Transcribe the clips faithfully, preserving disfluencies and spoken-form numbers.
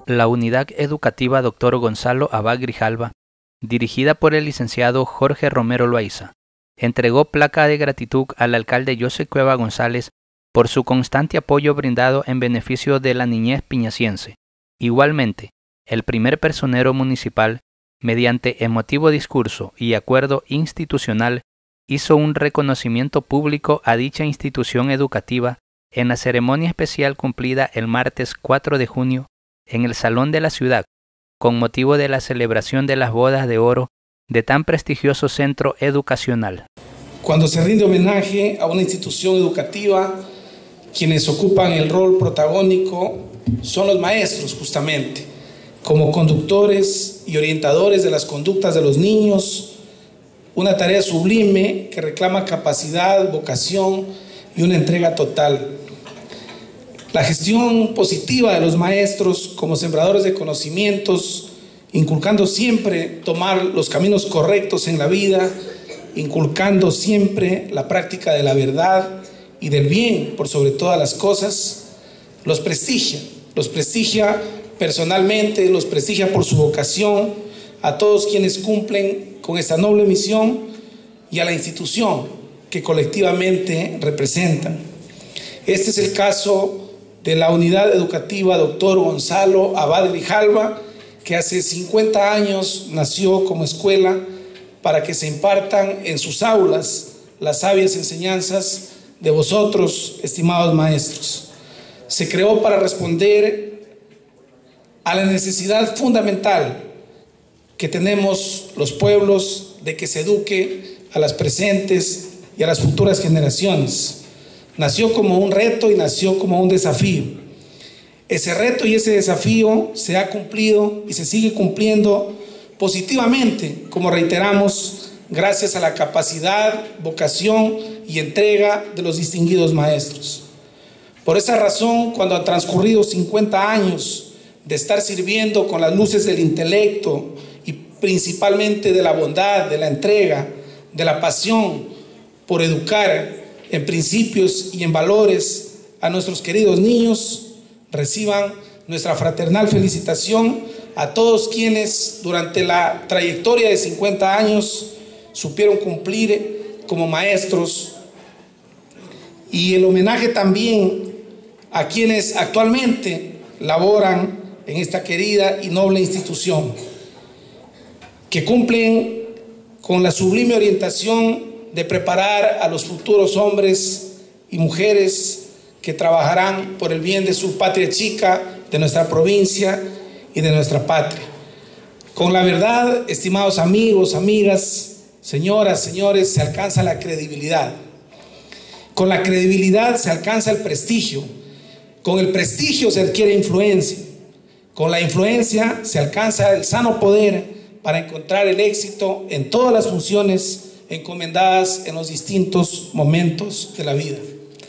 La Unidad Educativa Doctor Gonzalo Abad Grijalva, dirigida por el licenciado Jorge Romero Loaiza, entregó placa de gratitud al alcalde José Cueva González por su constante apoyo brindado en beneficio de la niñez piñaciense. Igualmente, el primer personero municipal, mediante emotivo discurso y acuerdo institucional, hizo un reconocimiento público a dicha institución educativa en la ceremonia especial cumplida el martes cuatro de junio en el Salón de la Ciudad, con motivo de la celebración de las bodas de oro de tan prestigioso centro educacional. Cuando se rinde homenaje a una institución educativa, quienes ocupan el rol protagónico son los maestros, justamente, como conductores y orientadores de las conductas de los niños, una tarea sublime que reclama capacidad, vocación y una entrega total. La gestión positiva de los maestros como sembradores de conocimientos, inculcando siempre tomar los caminos correctos en la vida, inculcando siempre la práctica de la verdad y del bien por sobre todas las cosas, los prestigia, los prestigia personalmente, los prestigia por su vocación, a todos quienes cumplen con esta noble misión y a la institución que colectivamente representan. Este es el caso de la Unidad Educativa Doctor Gonzalo Abad Grijalva, que hace cincuenta años nació como escuela para que se impartan en sus aulas las sabias enseñanzas de vosotros, estimados maestros. Se creó para responder a la necesidad fundamental que tenemos los pueblos de que se eduque a las presentes y a las futuras generaciones. Nació como un reto y nació como un desafío. Ese reto y ese desafío se ha cumplido y se sigue cumpliendo positivamente, como reiteramos, gracias a la capacidad, vocación y entrega de los distinguidos maestros. Por esa razón, cuando han transcurrido cincuenta años de estar sirviendo con las luces del intelecto y principalmente de la bondad, de la entrega, de la pasión por educar en principios y en valores a nuestros queridos niños, reciban nuestra fraternal felicitación a todos quienes durante la trayectoria de cincuenta años supieron cumplir como maestros, y el homenaje también a quienes actualmente laboran en esta querida y noble institución, que cumplen con la sublime orientación de preparar a los futuros hombres y mujeres que trabajarán por el bien de su patria chica, de nuestra provincia y de nuestra patria. Con la verdad, estimados amigos, amigas, señoras, señores, se alcanza la credibilidad. Con la credibilidad se alcanza el prestigio. Con el prestigio se adquiere influencia. Con la influencia se alcanza el sano poder para encontrar el éxito en todas las funciones encomendadas en los distintos momentos de la vida.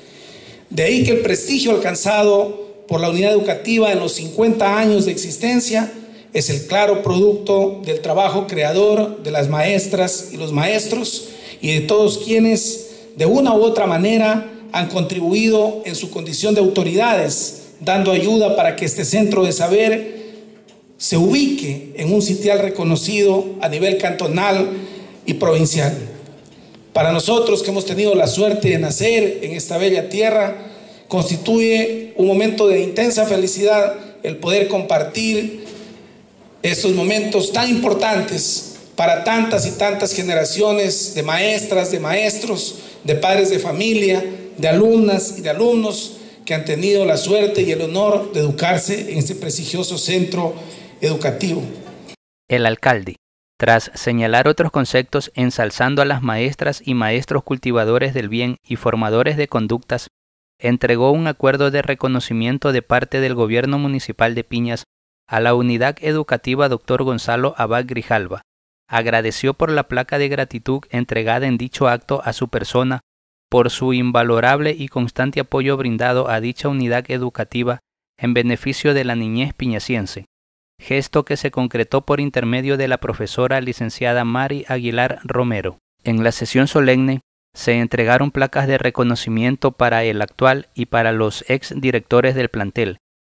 De ahí que el prestigio alcanzado por la unidad educativa en los cincuenta años de existencia es el claro producto del trabajo creador de las maestras y los maestros y de todos quienes de una u otra manera han contribuido en su condición de autoridades, dando ayuda para que este centro de saber se ubique en un sitial reconocido a nivel cantonal y provincial. Para nosotros que hemos tenido la suerte de nacer en esta bella tierra, constituye un momento de intensa felicidad el poder compartir estos momentos tan importantes para tantas y tantas generaciones de maestras, de maestros, de padres de familia, de alumnas y de alumnos que han tenido la suerte y el honor de educarse en este prestigioso centro educativo. El alcalde, tras señalar otros conceptos ensalzando a las maestras y maestros cultivadores del bien y formadores de conductas, entregó un acuerdo de reconocimiento de parte del Gobierno Municipal de Piñas a la Unidad Educativa Doctor Gonzalo Abad Grijalva. Agradeció por la placa de gratitud entregada en dicho acto a su persona, por su invalorable y constante apoyo brindado a dicha unidad educativa en beneficio de la niñez piñaciense, gesto que se concretó por intermedio de la profesora licenciada Mari Aguilar Romero. En la sesión solemne se entregaron placas de reconocimiento para el actual y para los ex directores del plantel,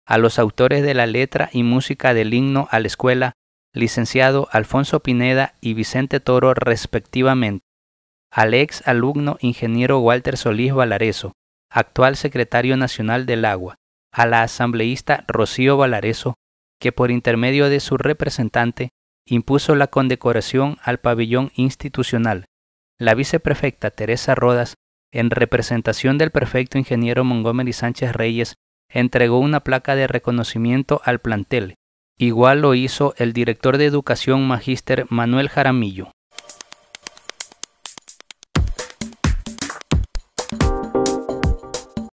a los autores de la letra y música del himno a la escuela, licenciado Alfonso Pineda y Vicente Toro respectivamente, al ex alumno ingeniero Walter Solís Valareso, actual secretario nacional del Agua, a la asambleísta Rocío Valareso, que por intermedio de su representante impuso la condecoración al pabellón institucional, la viceprefecta Teresa Rodas, en representación del prefecto ingeniero Montgomery Sánchez Reyes, entregó una placa de reconocimiento al plantel. Igual lo hizo el director de Educación Magíster Manuel Jaramillo.